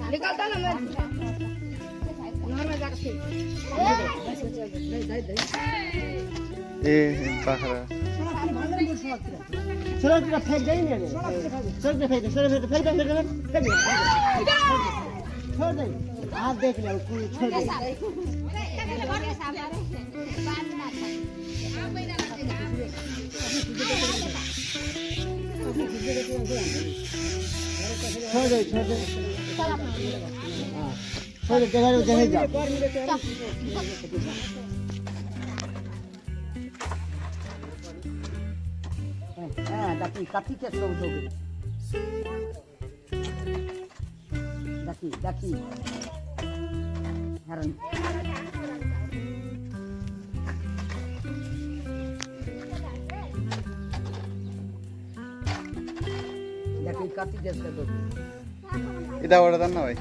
निकालता ना मैं नहर में जाकर ए बाखरा सड़क पे फेंक दे नहीं सड़क पे फेंक दे छोड़ दे हाथ देख ले कोई छोड़ दे छोड़ दे जगह जा daki ke slow doge daki haran daki kati ke slow doge ida ora dan na bhai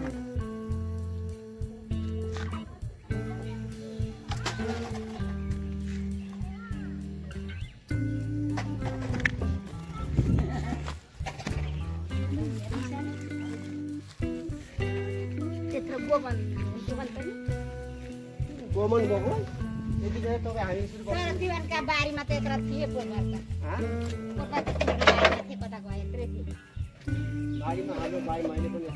गोमन बगो यदि गए तो हामी सुरु गर्छौं तर दिवानका बारीमा त एकरा थिए पोखर त कता थिए कता गए त्रे थिए बारीमा हाम्रो बारी मैले पनि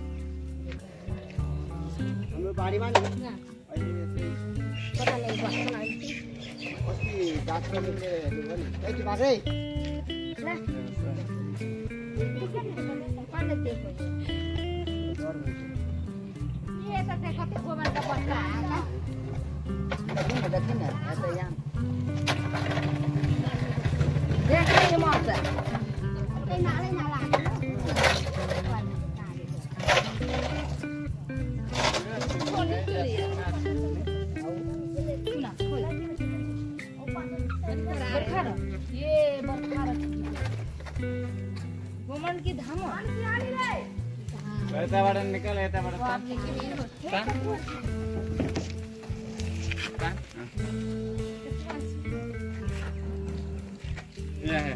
हाम्रो बारीमा नि अहिले कता नै बस्छन् अहिले अस्ति डाक्टर मिले हेर्नु नि एकि बाटै ल पाले दिएको ये त कति गोबरका बस्ला देखिन ऐसा यहाँ देख ले मत ओते नाले नाला ये बरखा गोमन की धाम ऐसा बड़ा निकल ऐसा बड़ा ये है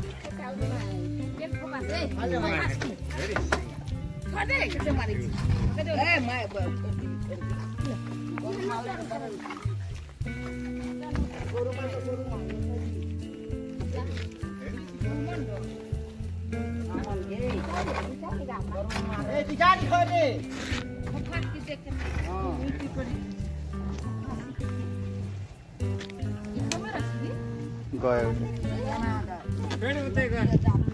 गयो